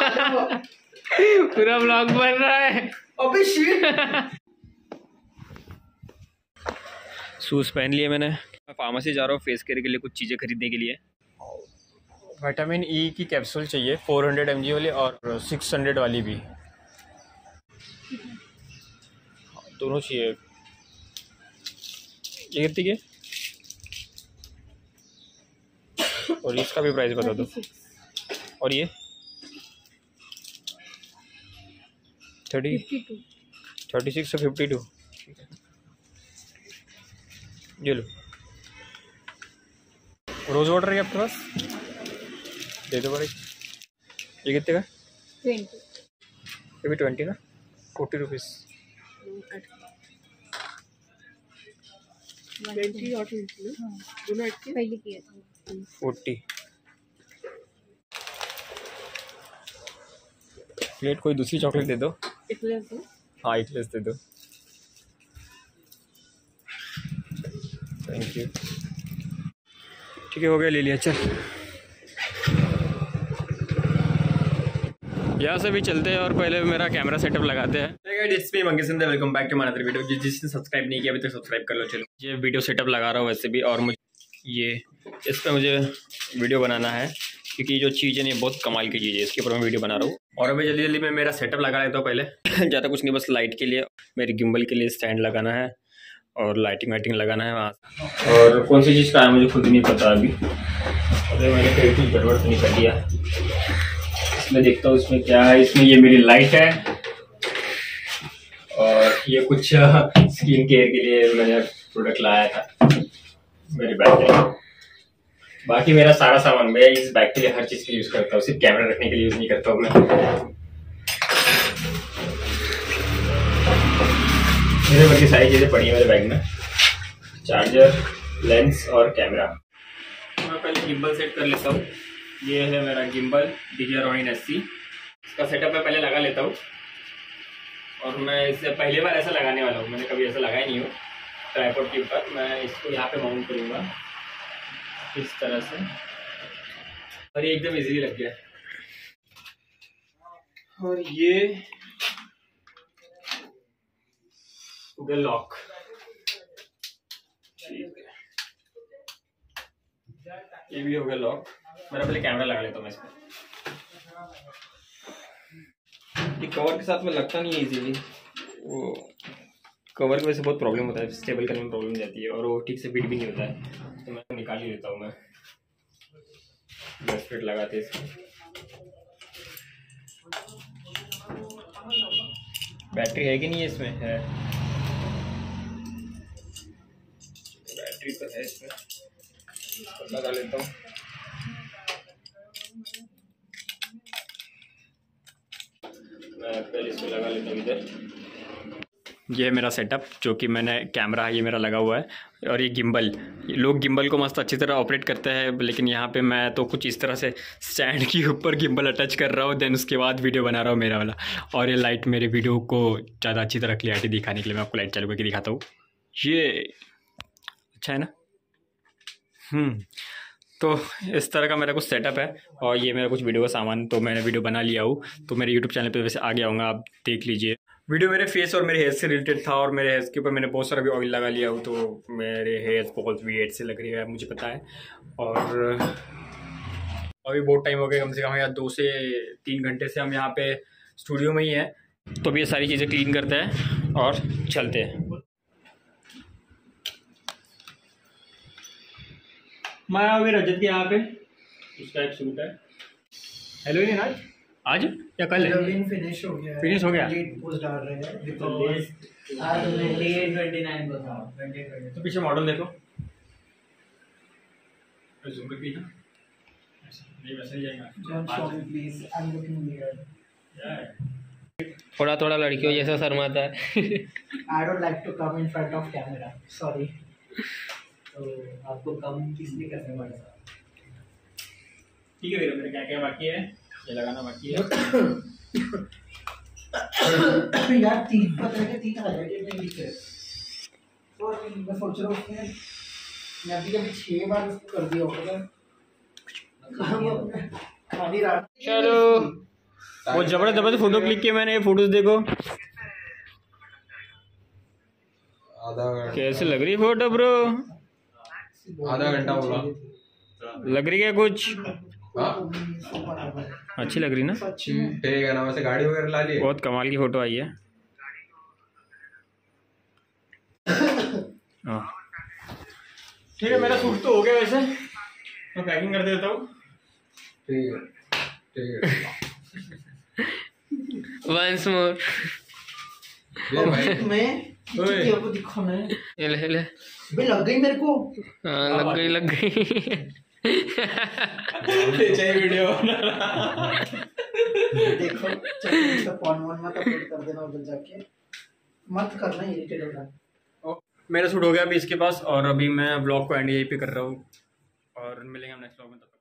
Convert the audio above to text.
पूरा ब्लॉग बन रहा है। अबे शिट। शूज पहन लिए मैंने। मैं फार्मेसी जा रहा हूँ फेस केयर के लिए कुछ चीज़ें खरीदने के लिए। विटामिन ई की कैप्सूल चाहिए 400 mg वाली और 600 वाली भी, दोनों चाहिए। ये कितनी है? और इसका भी प्राइस बता दो। और ये 36 से 52। ये लो। रोज वाटर है आपके पास? दे दो भाई। ये कितने का? 20। ये भी 20 ना? 40 रुपीज़। 20 और 20 ना? दोनों पहले किया था 40। प्लेट कोई दूसरी चॉकलेट दे दो। इतने दो। हाँ इक्लेस दे दो। Thank you. ठीक है हो गया, ले लिया। चल यहाँ से भी चलते हैं और पहले मेरा कैमरा सेटअप लगाते हैं। Welcome back to my other video. जिसने सब्सक्राइब नहीं किया अभी तक सब्सक्राइब कर लो। चलो ये वीडियो सेटअप लगा रहा हूँ वैसे भी, और मुझे ये इस पर मुझे वीडियो बनाना है क्योंकि जो चीज़ है ये बहुत कमाल की चीज़ है, इसके ऊपर मैं वीडियो बना रहा हूँ। और अभी जल्दी जल्दी मैं मेरा सेटअप लगा लेता हूँ पहले। ज़्यादा कुछ नहीं, बस लाइट के लिए मेरे गिम्बल के लिए स्टैंड लगाना है और लाइटिंग वाइटिंग लगाना है वहाँ। और कौन सी चीज़ का है मुझे खुद नहीं पता अभी। अरे मैंने कहीं कुछ गड़बड़ तो नहीं कर दिया। इसमें देखता हूँ इसमें क्या है। इसमें ये मेरी लाइट है और ये कुछ स्किन केयर के लिए मैंने प्रोडक्ट लाया था मेरी बैग में। बाकी मेरा सारा सामान मैं इस बैग के लिए हर चीज़ के लिए यूज़ करता हूँ, सिर्फ कैमरा रखने के लिए यूज़ नहीं करता हूँ मैं। मेरे बाकी सारी चीज़ें पड़ी है मेरे बैग में, चार्जर, लेंस और कैमरा। मैं पहले गिम्बल सेट कर लेता हूँ। ये है मेरा गिम्बल DJI Ronin SC। इसका सेटअप मैं पहले लगा लेता हूँ और मैं इससे पहली बार ऐसा लगाने वाला हूँ, मैंने कभी ऐसा लगाया नहीं हो ट्राइपॉड के ऊपर। मैं इसको यहाँ पे माउंट करूँगा इस तरह से और ये एकदम इजीली लग गया। और ये हो गया लॉक। ठीक है, ये भी हो गया लॉक। मेरा पहले कैमरा लगा लेता हूँ मैं इसमें। ये कवर के साथ में लगता नहीं है इजीली, वो कवर की वजह से बहुत प्रॉब्लम होता है, स्टेबल करने में प्रॉब्लम हो जाती है और वो ठीक से फिट भी नहीं होता है, तो मैं निकाल ही देता हूँ। मैं 10 मिनट लगाते इसमें। बैटरी है कि नहीं है इसमें? है, बैटरी तो है इसमें। लगा लेता हूँ। मैं पहले इसको लगा लेता हूँ इधर। ये है मेरा सेटअप जो कि मैंने कैमरा ये मेरा लगा हुआ है और ये गिम्बल। लोग गिम्बल को मस्त अच्छी तरह ऑपरेट करते हैं, लेकिन यहाँ पे मैं तो कुछ इस तरह से स्टैंड के ऊपर गिम्बल अटैच कर रहा हूँ, देन उसके बाद वीडियो बना रहा हूँ मेरा वाला। और ये लाइट मेरे वीडियो को ज़्यादा अच्छी तरह क्लियरिटी दिखाने के लिए मैं आपको लाइट चालू करके दिखाता हूँ। ये अच्छा है ना? तो इस तरह का मेरा कुछ सेटअप है और ये मेरा कुछ वीडियो का सामान तो मैंने वीडियो बना लिया हूँ, तो मेरे यूट्यूब चैनल पे वैसे आ गया होगा, आप देख लीजिए। वीडियो मेरे फेस और मेरे हेयर से रिलेटेड था और मेरे हेयर के ऊपर मैंने बहुत सारा भी ऑयल लगा लिया हूँ, तो मेरे हेयर बहुत वीएड से लग रही है मुझे पता है। और अभी बहुत टाइम हो गया, कम से कम यार 2 से 3 घंटे से हम यहाँ पे स्टूडियो में ही हैं। तो अभी ये सारी चीज़ें क्लीन करते हैं और चलते हैं। मैं अभी रजत के यहाँ पे, उसका एक सूट है। हेलोवीन आज या कल? फिनिश हो गया। फिनिश हो गया। लेट पोस्ट डाल रहे हैं आज लेट 29 को था। तो पीछे मॉडल देखो, जूम करके ना, नहीं वैसे ही जाएगा। Please, I am looking weird. थोड़ा थोड़ा लड़कियों जैसा शर्माता है। I don't like to come in front of camera, sorry. तो आपको कम किसने करने वाला? ठीक है मेरे क्या क्या बाकी है, ये लगाना बाकी है। यार 3 पता है कि 3 हाईलाइटेड नहीं दिखे, तो मैं सोच रहा हूँ उसने मैं अभी कभी 6 बार उसको कर दिया होगा। खाली रात चलो वो जबरदस्त फोटो क्लिक किए मैंने, ये फोटोज देखो कैसे लग रही फोटो ब्रो। आधा घंटा होगा। लग रही है कुछ अच्छी लग रही ना। ठीक है ना, वैसे गाड़ी वगैरह ला लिए। बहुत कमाल की फोटो आई है। ठीक है मेरा सूट तो हो गया, वैसे मैं पैकिंग कर देता हूँ। ठीक है ठीक है। Once more. ये भाई मैं ओए। को दिखो ना ले बे, लग गई मेरे को। हाँ लग गई चाहिए वीडियो बना देखो चलो फोन मत अपलोड कर देना उधर जाके, मत करना, इरिटेट हो रहा। मेरा सूट हो गया अभी इसके पास, और अभी मैं ब्लॉग को एंड यहीं पे कर रहा हूँ और मिलेंगे हम नेक्स्ट ब्लॉग में।